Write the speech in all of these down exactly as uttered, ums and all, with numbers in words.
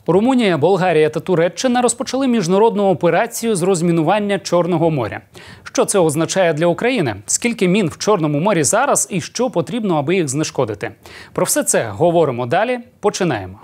Румунія, Болгарія та Туреччина розпочали міжнародну операцію з розмінування Чорного моря. Що це означає для України? Скільки мін в Чорному морі зараз і що потрібно, аби їх знешкодити? Про все це говоримо далі. Починаємо.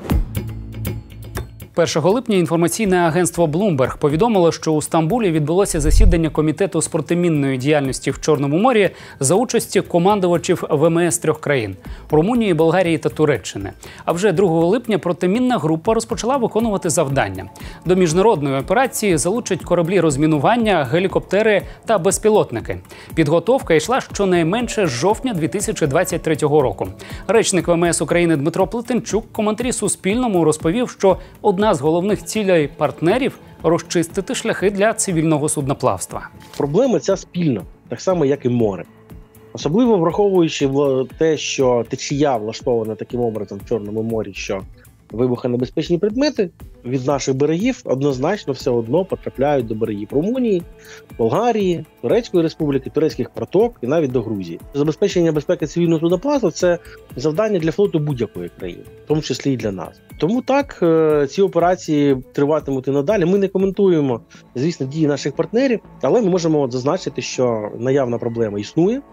першого липня інформаційне агентство Bloomberg повідомило, що у Стамбулі відбулося засідання Комітету з протимінної діяльності в Чорному морі за участі командувачів ве ем ес трьох країн – Румунії, Болгарії та Туреччини. А вже другого липня протимінна група розпочала виконувати завдання. До міжнародної операції залучать кораблі розмінування, гелікоптери та безпілотники. Підготовка йшла щонайменше з жовтня дві тисячі двадцять третього року. Речник ве ем ес України Дмитро Плетенчук в коментарі Суспільному розповів, що одна з головних цілей партнерів – розчистити шляхи для цивільного судноплавства. Проблема ця спільна, так само, як і море. Особливо враховуючи те, що течія влаштована таким образом в Чорному морі, що вибухонебезпечні предмети від наших берегів однозначно все одно потрапляють до берегів Румунії, Болгарії, Турецької республіки, турецьких проток і навіть до Грузії. Забезпечення безпеки цивільного судноплавства – це завдання для флоту будь-якої країни, в тому числі і для нас. Тому так, ці операції триватимуть і надалі. Ми не коментуємо, звісно, дії наших партнерів, але ми можемо от зазначити, що наявна проблема існує,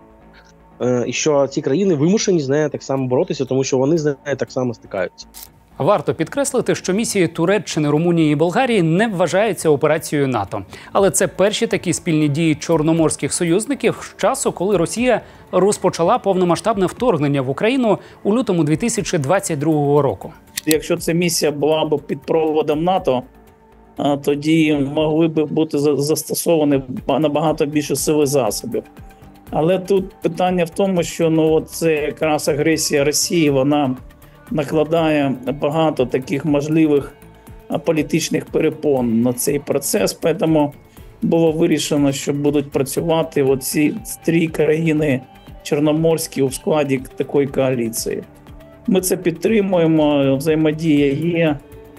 і що ці країни вимушені з нею так само боротися, тому що вони з нею так само стикаються. Варто підкреслити, що місії Туреччини, Румунії і Болгарії не вважаються операцією НАТО. Але це перші такі спільні дії чорноморських союзників з часу, коли Росія розпочала повномасштабне вторгнення в Україну у лютому дві тисячі двадцять другого року. Якщо ця місія була б під проводом НАТО, тоді могли б бути застосовані набагато більше сил і засобів. Але тут питання в тому, що ну, це якраз агресія Росії, вона накладає багато таких можливих політичних перепон на цей процес. Тому було вирішено, що будуть працювати оці три країни чорноморські у складі такої коаліції. Ми це підтримуємо, взаємодія є.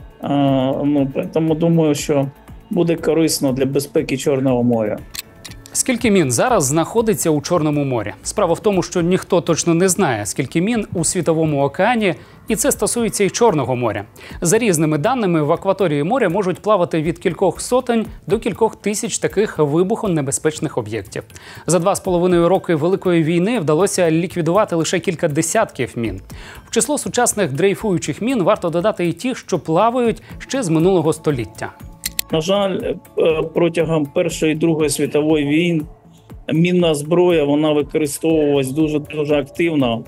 Ну, тому думаю, що буде корисно для безпеки Чорного моря. Скільки мін зараз знаходиться у Чорному морі? Справа в тому, що ніхто точно не знає, скільки мін у Світовому океані, і це стосується і Чорного моря. За різними даними, в акваторії моря можуть плавати від кількох сотень до кількох тисяч таких вибухонебезпечних об'єктів. За два з половиною роки Великої війни вдалося ліквідувати лише кілька десятків мін. В число сучасних дрейфуючих мін варто додати і ті, що плавають ще з минулого століття. На жаль, протягом Першої і Другої світової війн мінна зброя, вона використовувалась дуже-дуже активно.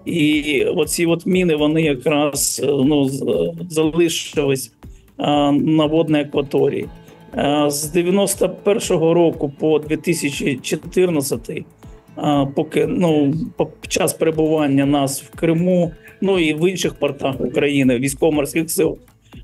І оці от міни, вони якраз ну, залишились на водній акваторії. З дев'яносто першого року по дві тисячі чотирнадцятий, поки, ну, під час перебування нас в Криму, ну і в інших портах України, військово-морських сил,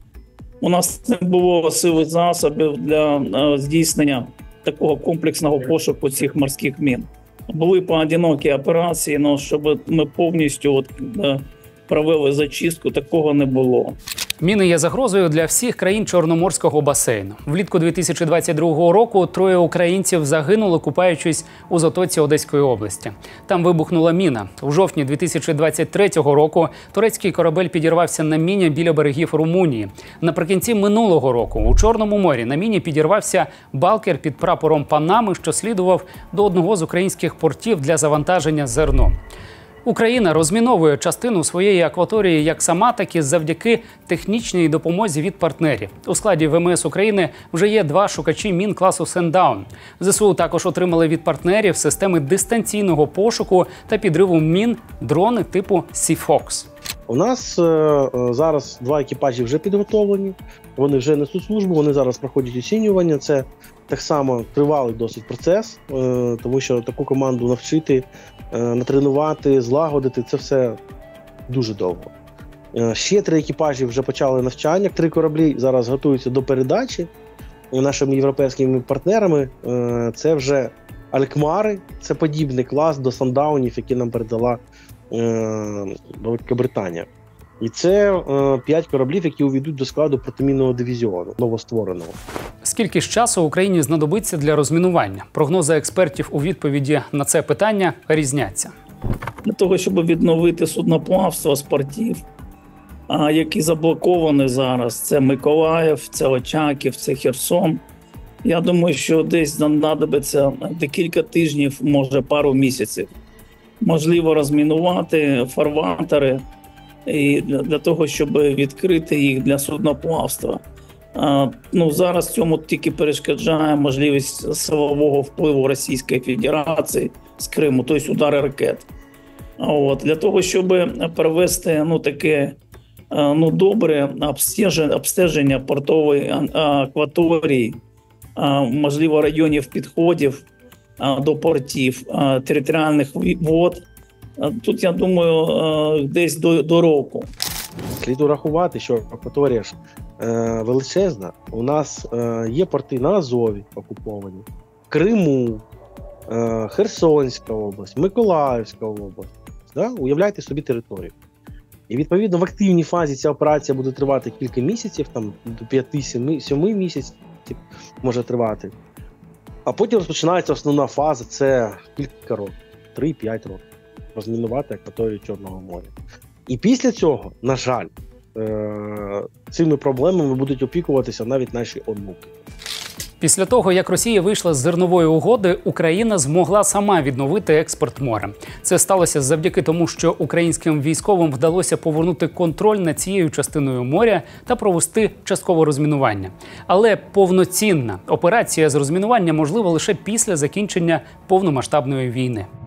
у нас не було сил і засобів для здійснення такого комплексного пошуку цих морських мін. Були поодинокі операції, але щоб ми повністю от, провели зачистку, такого не було. Міни є загрозою для всіх країн Чорноморського басейну. Влітку дві тисячі двадцять другого року троє українців загинули, купаючись у затоці Одеської області. Там вибухнула міна. У жовтні дві тисячі двадцять третього року турецький корабель підірвався на міні біля берегів Румунії. Наприкінці минулого року у Чорному морі на міні підірвався балкер під прапором Панами, що слідував до одного з українських портів для завантаження зерном. Україна розміновує частину своєї акваторії як сама, так і завдяки технічній допомозі від партнерів. У складі ве ем ес України вже є два шукачі мін класу Сендаун. зе се у також отримали від партнерів системи дистанційного пошуку та підриву мін дрони типу Сі Фокс. У нас е зараз два екіпажі вже підготовлені, вони вже несуть службу, вони зараз проходять оцінювання. Це так само тривалий досить процес, е тому що таку команду навчити, е натренувати, злагодити – це все дуже довго. Е ще три екіпажі вже почали навчання, три кораблі зараз готуються до передачі нашими європейськими партнерами. Е це вже Алькмари, це подібний клас до Сандаунів, які нам передала Велика Британія. І це е, п'ять кораблів, які увійдуть до складу протимінного дивізіону, новоствореного. Скільки ж часу Україні знадобиться для розмінування? Прогнози експертів у відповіді на це питання різняться. Для того, щоб відновити судноплавство з портів, а, які заблоковані зараз. Це Миколаїв, це Очаків, це Херсон. Я думаю, що десь знадобиться декілька тижнів, може пару місяців. Можливо, розмінувати фарватери і для того, щоб відкрити їх для судноплавства. А, ну, зараз цьому тільки перешкоджає можливість силового впливу Російської Федерації з Криму, тобто удари ракет. От, для того, щоб провести ну, таке ну, добре обстеження, обстеження портової акваторії, можливо, районів підходів до портів, територіальних вод. Тут, я думаю, десь до, до року. Слід урахувати, що акваторія ж е, величезна. У нас е, є порти на Азові окуповані, в Криму, е, Херсонська область, Миколаївська область. Да? Уявляйте собі територію. І, відповідно, в активній фазі ця операція буде тривати кілька місяців, там до п'яти-семи місяців може тривати. А потім розпочинається основна фаза, це кілька років, три-п'ять років, розмінувати акваторію Чорного моря. І після цього, на жаль, цими проблемами будуть опікуватися навіть наші онуки. Після того, як Росія вийшла з зернової угоди, Україна змогла сама відновити експорт морем. Це сталося завдяки тому, що українським військовим вдалося повернути контроль над цією частиною моря та провести часткове розмінування. Але повноцінна операція з розмінування можлива лише після закінчення повномасштабної війни.